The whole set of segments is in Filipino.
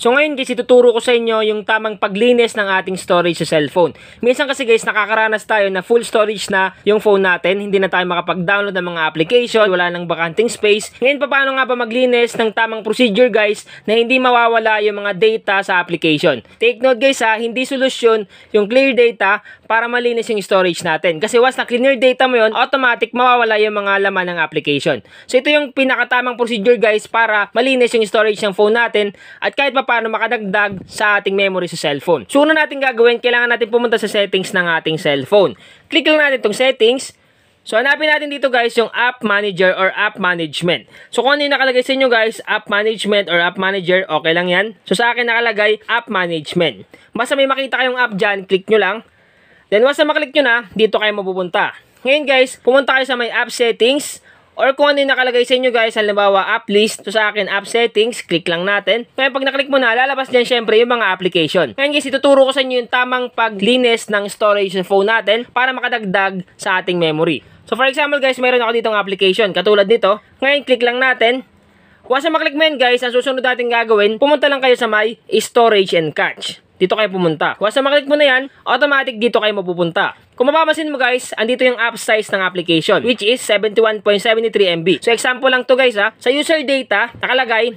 So ngayon guys, ituturo ko sa inyo yung tamang paglinis ng ating storage sa cellphone. Minsan kasi guys, nakakaranas tayo na full storage na yung phone natin, hindi na tayo makapag-download ng mga application, wala nang bakanting space. Ngayon, paano nga ba maglinis ng tamang procedure guys na hindi mawawala yung mga data sa application? Take note guys ha, hindi solusyon yung clear data para malinis yung storage natin. Kasi once na clear data mo yun, automatic mawawala yung mga laman ng application. So ito yung pinakatamang procedure guys para malinis yung storage ng phone natin at kahit pa paano makadagdag sa ating memory sa cellphone. So una natin gagawin, kailangan natin pumunta sa settings ng ating cellphone. Click lang natin itong settings. So hanapin natin dito guys yung app manager or app management. So kung ano yung nakalagay sa inyo guys, app management or app manager, okay lang yan. So sa akin nakalagay app management. Basta may makita kayong app dyan, click nyo lang. Then once na maklik nyo na, dito kayo mapupunta. Ngayon guys, pumunta kayo sa may app settings. Or kung ano yung nakalagay sa inyo guys, halimbawa app list, so sa akin app settings, click lang natin. Kaya pag naklik mo na, lalabas dyan syempre yung mga application. Ngayon guys, ituturo ko sa inyo yung tamang paglinis ng storage ng phone natin para makadagdag sa ating memory. So for example guys, mayroon ako ditong application, katulad nito. Ngayon, click lang natin. Once na maklik mo yan guys, ang susunod natin gagawin, pumunta lang kayo sa may storage and cache. Dito kayo pumunta. Once na maklik mo na yan, automatic dito kayo mapupunta. Kung mapapansin mo guys, andito yung app size ng application, which is 71.73 MB. So example lang to guys ha. Sa user data, nakalagay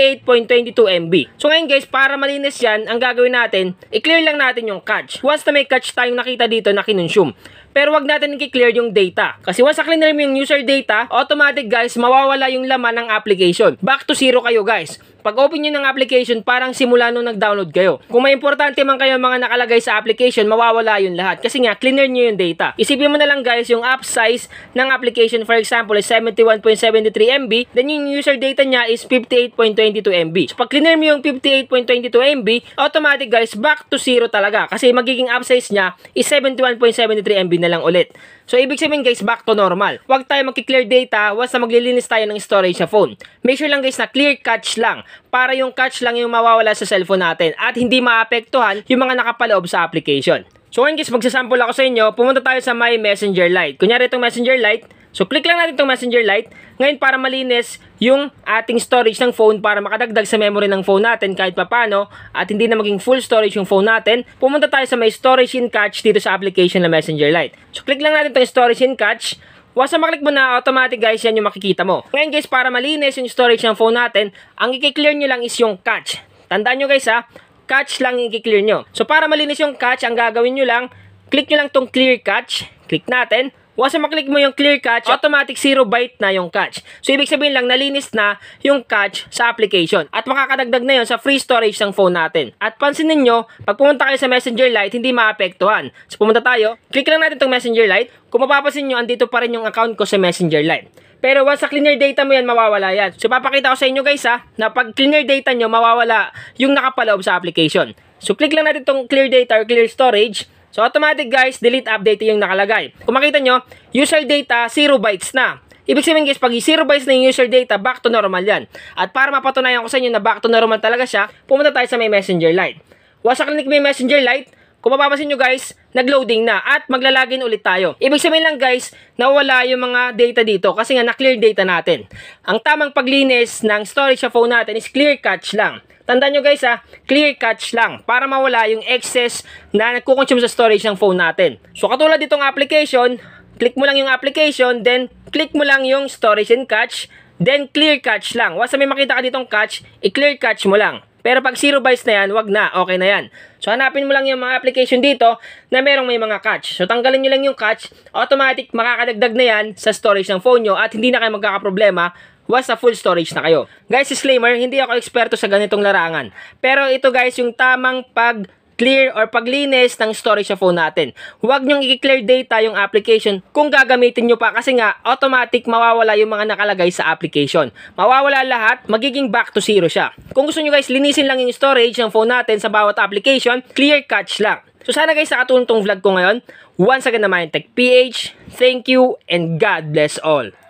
58.22 MB. So ngayon guys, para malinis yan, ang gagawin natin, i-clear lang natin yung cache. Once na may cache tayong nakita dito na kinonsume. Pero wag natin i-clear yung data. Kasi once na-clear mo yung user data, automatic guys, mawawala yung laman ng application. Back to zero kayo guys. Pag open nyo ng application, parang simula nung nag-download kayo. Kung may importante man kayo mga nakalagay sa application, mawawala yun lahat. Kasi nga, clear nyo yung data. Isipin mo na lang guys, yung app size ng application, for example, is 71.73 MB. Then yung user data niya is 58.22 MB. So pag clear mo yung 58.22 MB, automatic guys, back to zero talaga. Kasi magiging app size niya is 71.73 MB na lang ulit. So, ibig sabihin guys, back to normal. Huwag tayo mag-clear data once na maglilinis tayo ng storage sa phone. Make sure lang guys na clear cache lang. Para yung cache lang yung mawawala sa cellphone natin. At hindi maapektuhan yung mga nakapaloob sa application. So, ngayon guys, magsasample ako sa inyo. Pumunta tayo sa my Messenger Lite. Kunyari itong Messenger Lite. So, click lang natin itong Messenger Lite. Ngayon, para malinis yung ating storage ng phone para makadagdag sa memory ng phone natin kahit papano at hindi na maging full storage yung phone natin, pumunta tayo sa may storage in cache dito sa application na Messenger Lite. So, click lang natin itong storage in cache. Once na maklik mo na, automatic guys, yan yung makikita mo. Ngayon guys, para malinis yung storage ng phone natin, ang i-clear nyo lang is yung cache. Tandaan nyo guys ha, cache lang yung i-clear nyo. So, para malinis yung cache, ang gagawin nyo lang, click nyo lang tong clear cache. Click natin. Once na maklik mo yung clear cache, automatic 0 byte na yung cache. So, ibig sabihin lang, nalinis na yung cache sa application. At makakadagdag na yun sa free storage ng phone natin. At pansinin nyo, pag pumunta kayo sa Messenger Lite, hindi maapektuhan. So, pumunta tayo, click lang natin itong Messenger Lite. Kung mapapansin nyo, andito pa rin yung account ko sa Messenger Lite. Pero once sa clear data mo yan, mawawala yan. So, papakita ko sa inyo guys ha, na pag clear data nyo, mawawala yung nakapaloob sa application. So, click lang natin itong clear data or clear storage. So, automatic guys, delete update yung nakalagay. Kung makita nyo, user data, 0 bytes na. Ibig sabihin guys, pag 0 bytes na yung user data, back to normal yan. At para mapatunayan ko sa inyo na back to normal talaga siya, pumunta tayo sa may Messenger Lite. Once na click may Messenger Lite, kung mapapansin nyo guys, nag-loading na at maglalagin ulit tayo. Ibig sabihin lang guys, nawala yung mga data dito kasi nga na-clear data natin. Ang tamang paglinis ng storage sa phone natin is clear cache lang. Tandaan nyo guys ha, clear cache lang para mawala yung excess na nagkukonsume sa storage ng phone natin. So katulad ditong application, click mo lang yung application, then click mo lang yung storage and cache, then clear cache lang. Once may makita ka ditong cache, i-clear cache mo lang. Pero pag 0 bytes na yan, wag na, okay na yan. So hanapin mo lang yung mga application dito na merong may mga cache. So tanggalin nyo lang yung cache, automatic makakadagdag na yan sa storage ng phone nyo at hindi na kayo magkakaproblema once na full storage na kayo. Guys, disclaimer, hindi ako eksperto sa ganitong larangan. Pero ito guys, yung tamang pag-clear or paglinis ng storage sa phone natin. Huwag nyong i-clear data yung application kung gagamitin nyo pa kasi nga, automatic mawawala yung mga nakalagay sa application. Mawawala lahat, magiging back to zero siya. Kung gusto nyo guys, linisin lang yung storage ng phone natin sa bawat application, clear cache lang. So sana guys, nakatulong tong vlog ko ngayon. Once again naman, Tech PH, thank you and God bless all.